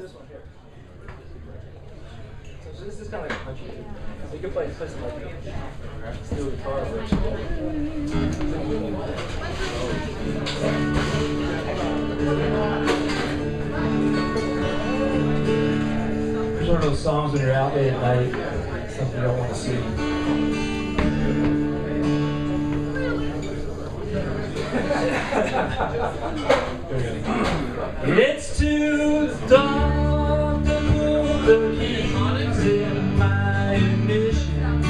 this one here. So this is kind of like a country. So you can play something like steel guitar. There's one of those songs when you're out late at night, something you don't want to see. It's too dark to move the keys in my ignition,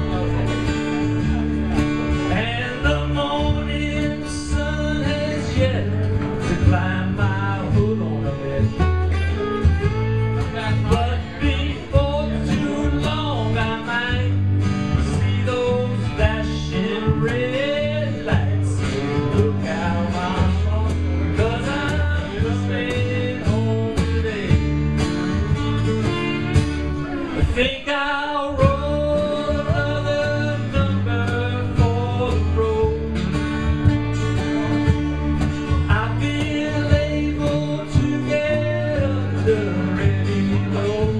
and the morning sun has yet to climb my hood on a bed. But before too long I might see those flashing red lights. Look out, mama, 'cause I'm coming home today. I think I'll roll another number for the road. I feel able to get under any load.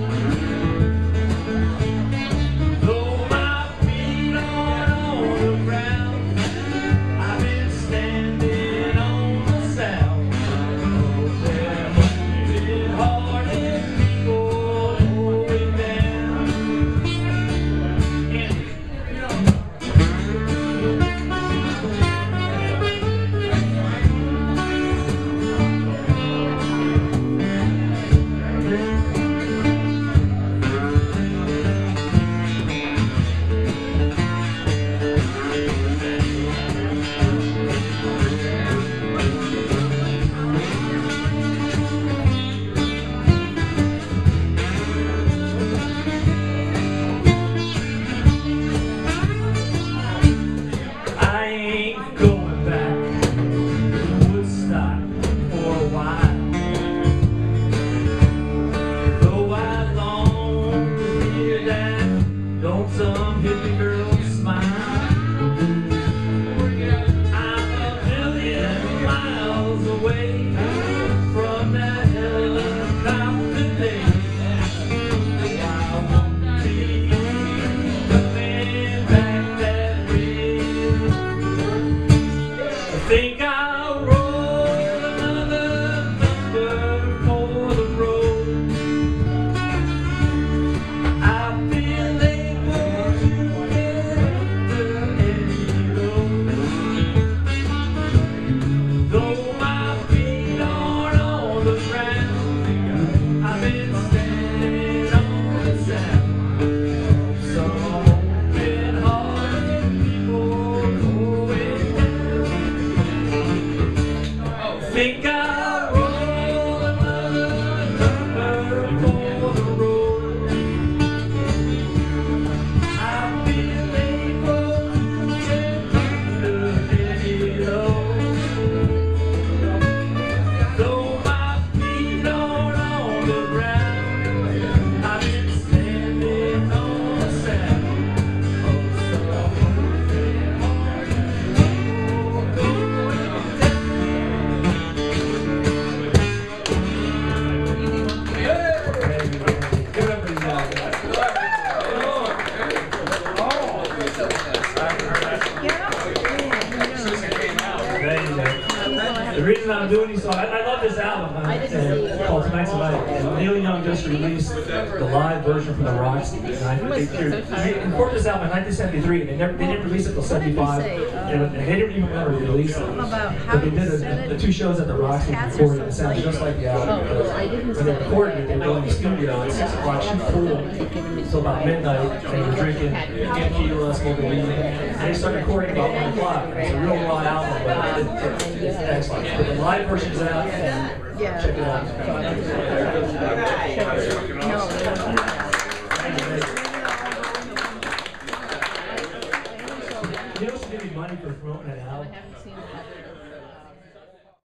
Though my feet aren't on the ground, I've been standing on the south. There must be hard-headed people going down. I ain't going back to Woodstock for a while, though I long to hear that lonesome hippie girl smile. I'm a million miles away from that helicopter day. I won't be coming back that way. I think I'll roll another number for the road. I feel able to get under any load. Though my feet aren't on the ground, I've been standing on the sound. Some open-hearted people going down. Think I'll roll another number for the road. I feel able to get under any load. Though my feet aren't on the ground, I've been standing on the sound. The reason I'm doing these songs, I love this album called Tonight's the Night. And Neil Young just released the live version from the Roxy. He recorded this album in 1973, and they didn't release it until 75. And they didn't even want to release it. But they did the two shows at the Roxy recorded. It sounds just like the album. When they recorded it, they were in the studio at 6 o'clock, shoot pool until about midnight. They were drinking tequila, smoking weed. And they started recording about 1 o'clock. It's a real raw album, but it's excellent. But the live version's out, and check it out. You know, should give me money for promoting an album.